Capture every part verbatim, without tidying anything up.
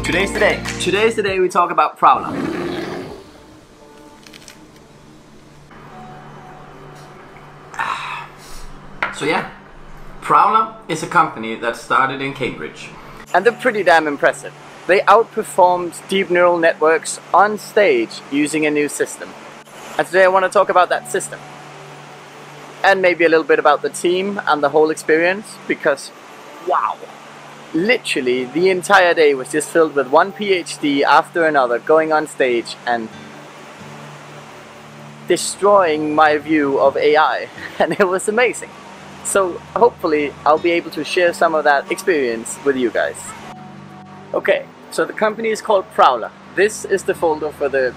Today's the day. Today's the day we talk about Prowler. So yeah, Prowler is a company that started in Cambridge. And they're pretty damn impressive. They outperformed deep neural networks on stage using a new system. And today I want to talk about that system. And maybe a little bit about the team and the whole experience, because wow! Literally the entire day was just filled with one PhD after another going on stage and destroying my view of A I. And it was amazing. So hopefully I'll be able to share some of that experience with you guys. Okay, so the company is called Prowler. This is the folder for the...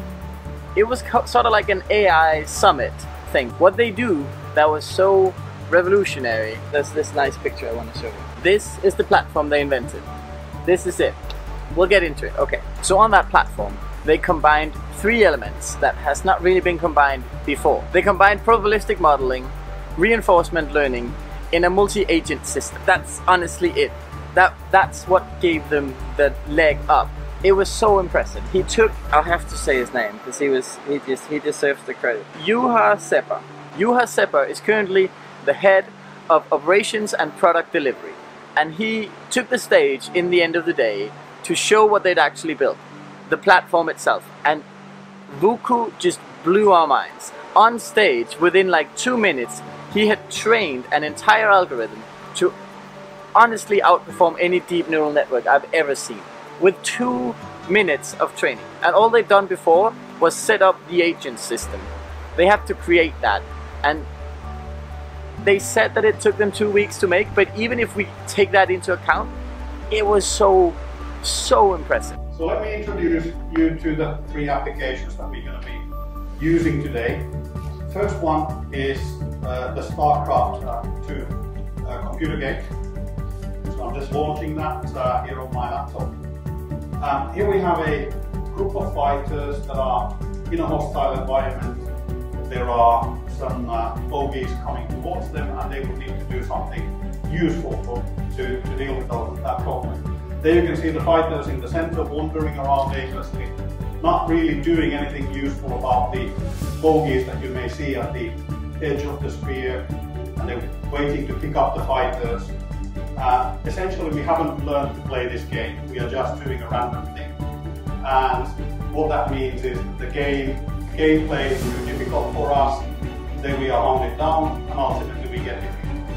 It was sort of like an A I summit thing. What they do that was so revolutionary. There's this nice picture I want to show you. This is the platform they invented. This is it. We'll get into it. Okay, so on that platform they combined three elements that has not really been combined before. They combined probabilistic modeling, reinforcement learning in a multi-agent system. That's honestly it. That that's what gave them the leg up. It was so impressive. He took, I'll have to say his name because he was he just he deserves the credit. Juha Seppä. Juha Seppä is currently the head of operations and product delivery, and he took the stage in the end of the day to show what they'd actually built, the platform itself. And Vuku just blew our minds. On stage, within like two minutes, he had trained an entire algorithm to honestly outperform any deep neural network I've ever seen, with two minutes of training. And all they'd done before was set up the agent system. They had to create that, and they said that it took them two weeks to make, but even if we take that into account, it was so, so impressive. So let me introduce you to the three applications that we're going to be using today. First one is uh, the StarCraft uh, two uh, computer game. So I'm just launching that uh, here on my laptop. Um, here we have a group of fighters that are in a hostile environment. There are some uh, bogeys coming towards them, and they will need to do something useful for, to, to deal with those, that problem. There you can see the fighters in the center wandering around aimlessly, not really doing anything useful about the bogeys that you may see at the edge of the sphere, and they're waiting to pick up the fighters. Uh, essentially, we haven't learned to play this game. We are just doing a random thing. And what that means is the game gameplay is too difficult for us. Then we are hounded down, and ultimately we get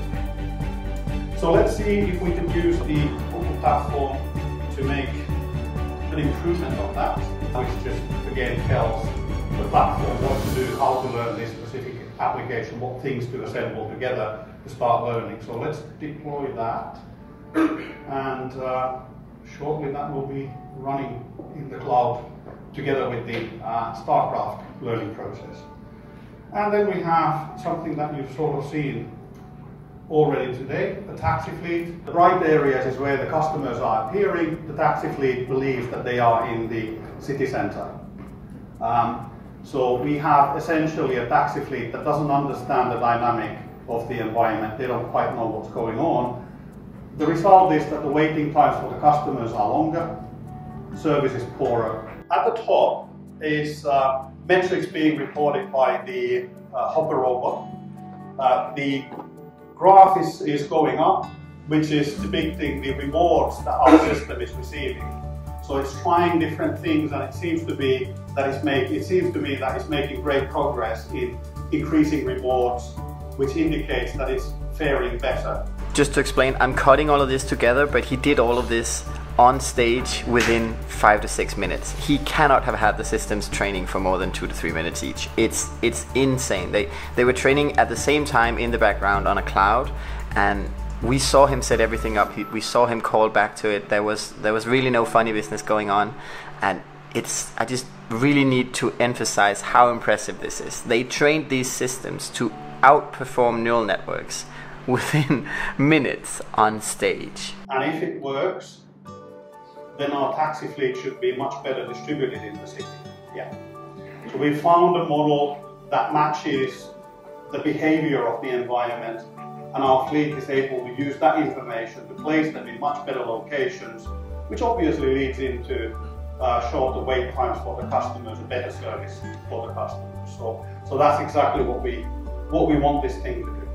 defeated. So let's see if we can use the Vuku platform to make an improvement of that, which just again tells the platform what to do, how to learn this specific application, what things to assemble together to start learning. So let's deploy that, and uh, shortly that will be running in the cloud together with the uh, StarCraft learning process. And then we have something that you've sort of seen already today, the taxi fleet. The bright areas is where the customers are appearing. The taxi fleet believes that they are in the city center. Um, so we have essentially a taxi fleet that doesn't understand the dynamic of the environment. They don't quite know what's going on. The result is that the waiting times for the customers are longer, service is poorer. At the top is uh, metrics being reported by the uh, Hopper robot. Uh, the graph is, is going up, which is depicting the rewards that our system is receiving. So it's trying different things, and it seems to be that it's make, it seems to me that it's making great progress in increasing rewards, which indicates that it's faring better. Just to explain, I'm cutting all of this together, but he did all of this on stage within five to six minutes. He cannot have had the systems training for more than two to three minutes each. It's it's insane. They they were training at the same time in the background on a cloud, and we saw him set everything up. He, we saw him call back to it. There was there was really no funny business going on, and it's I just really need to emphasize how impressive this is. They trained these systems to outperform neural networks within minutes on stage. And if it works, then our taxi fleet should be much better distributed in the city. Yeah. So we found a model that matches the behavior of the environment, and our fleet is able to use that information to place them in much better locations which obviously leads into uh, shorter wait times for the customers, a better service for the customers. So, so that's exactly what we what we want this thing to do.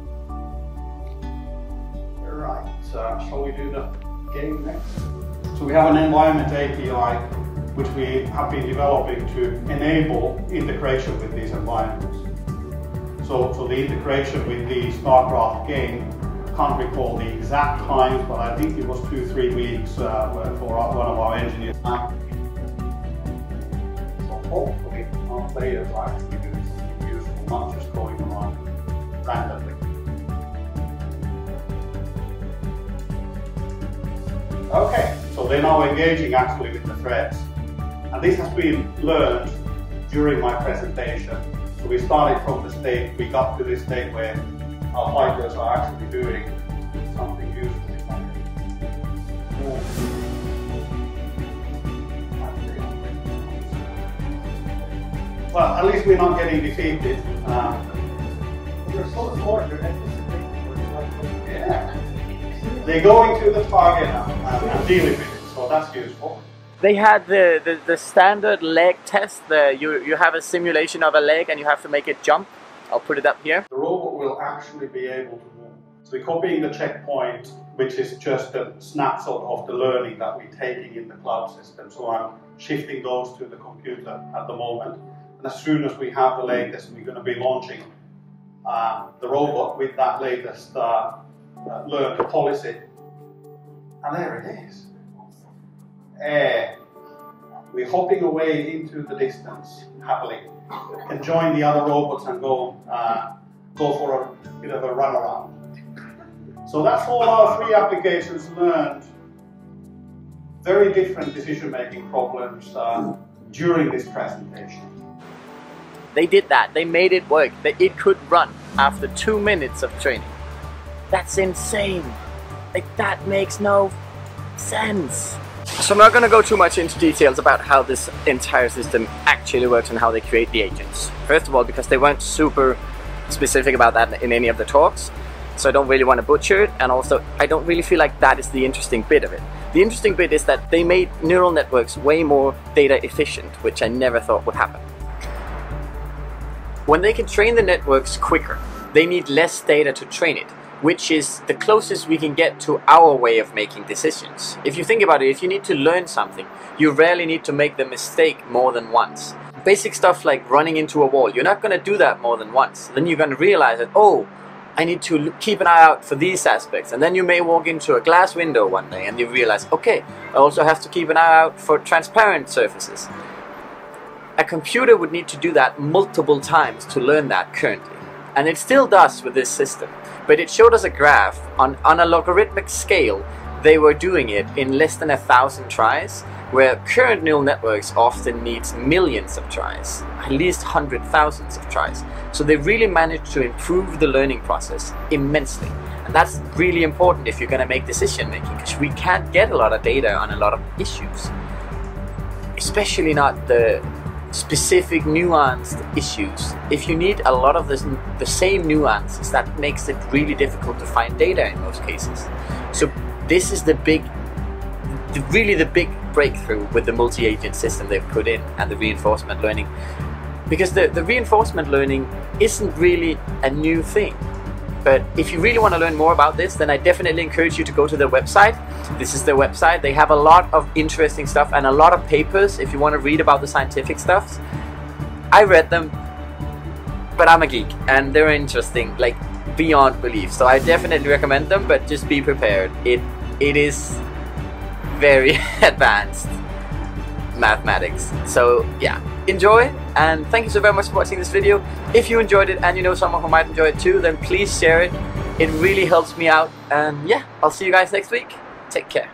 Right, uh, shall we do the game next? So we have an environment A P I which we have been developing to enable integration with these environments. So, so the integration with the StarCraft game, can't recall the exact times, but I think it was two, three weeks uh, for one of our engineers. Uh, so hopefully our players are actually doing something useful, not just going on randomly. Okay, so they're now engaging actually with the threads. And this has been learned during my presentation. So we started from the state, we got to this state where our fighters are actually doing something useful. Well, at least we're not getting defeated. Uh, You're so smart, you're anticipating what you're like. yeah. They're going to the target and, and dealing with it, so that's useful. They had the, the, the standard leg test. The, you, you have a simulation of a leg and you have to make it jump. I'll put it up here. The robot will actually be able to move. So we're copying the checkpoint, which is just a snapshot of the learning that we're taking in the cloud system. So I'm shifting those to the computer at the moment. And as soon as we have the latest, we're going to be launching uh, the robot with that latest uh, uh, learned policy. And there it is. Uh, we're hopping away into the distance happily. Can join the other robots and go uh, go for a bit of a run around. So that's all our three applications learned. Very different decision-making problems uh, during this presentation. They did that. They made it work. That it could run after two minutes of training. That's insane. Like, that makes no sense. So I'm not going to go too much into details about how this entire system actually works and how they create the agents. First of all, because they weren't super specific about that in any of the talks, so I don't really want to butcher it, and also I don't really feel like that is the interesting bit of it. The interesting bit is that they made neural networks way more data efficient, which I never thought would happen. When they can train the networks quicker, they need less data to train it, which is the closest we can get to our way of making decisions. If you think about it, if you need to learn something, you rarely need to make the mistake more than once. Basic stuff like running into a wall, you're not going to do that more than once. Then you're going to realize that, oh, I need to keep an eye out for these aspects. And then you may walk into a glass window one day and you realize, okay, I also have to keep an eye out for transparent surfaces. A computer would need to do that multiple times to learn that currently. And it still does with this system. But it showed us a graph on, on a logarithmic scale. They were doing it in less than a thousand tries, where current neural networks often needs millions of tries, at least hundred thousands of tries. So they really managed to improve the learning process immensely. And that's really important if you're going to make decision making, because we can't get a lot of data on a lot of issues. Especially not the specific nuanced issues. If you need a lot of this, the same nuances, that makes it really difficult to find data in most cases. So this is the big, the, really the big breakthrough with the multi-agent system they've put in and the reinforcement learning. Because the, the reinforcement learning isn't really a new thing. But if you really want to learn more about this, then I definitely encourage you to go to their website. This is their website. They have a lot of interesting stuff and a lot of papers if you want to read about the scientific stuff. I read them, but I'm a geek and they're interesting, like beyond belief. So I definitely recommend them, but just be prepared. It It is very advanced mathematics. So yeah, enjoy, and thank you so very much for watching this video. If you enjoyed it and you know someone who might enjoy it too, then please share it. It really helps me out, and yeah, I'll see you guys next week. Take care.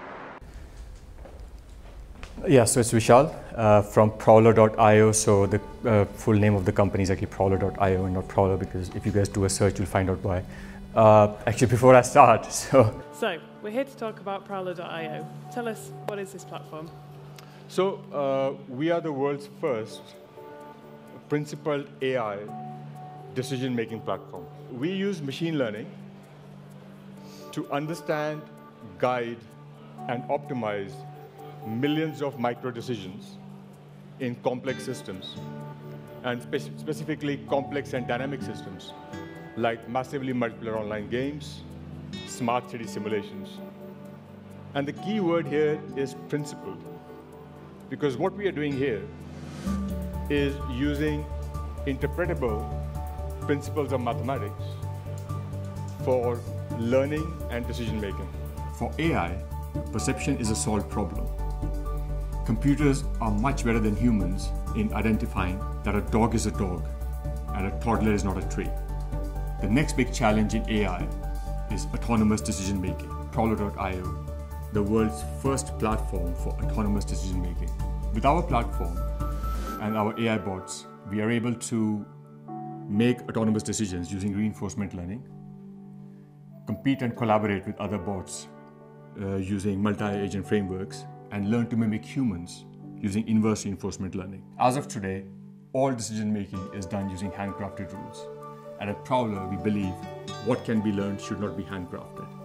Yeah, so it's Vishal uh, from Prowler dot i o. So the uh, full name of the company is actually Prowler dot i o and not Prowler, because if you guys do a search, you'll find out why. Uh, actually, before I start, so... So, we're here to talk about Prowler dot i o. Tell us, what is this platform? So, uh, we are the world's first principled A I decision-making platform. We use machine learning to understand, guide, and optimize millions of micro decisions in complex systems, and spe specifically complex and dynamic systems, like massively multiplayer online games, smart city simulations. And the key word here is principle, because what we are doing here is using interpretable principles of mathematics for learning and decision making. For A I, perception is a solved problem. Computers are much better than humans in identifying that a dog is a dog and a toddler is not a tree. The next big challenge in A I is autonomous decision making. Prowler dot i o, the world's first platform for autonomous decision making. With our platform and our A I bots, we are able to make autonomous decisions using reinforcement learning, compete and collaborate with other bots uh, using multi-agent frameworks, and learn to mimic humans using inverse reinforcement learning. As of today, all decision making is done using handcrafted rules. And at Prowler, we believe what can be learned should not be handcrafted.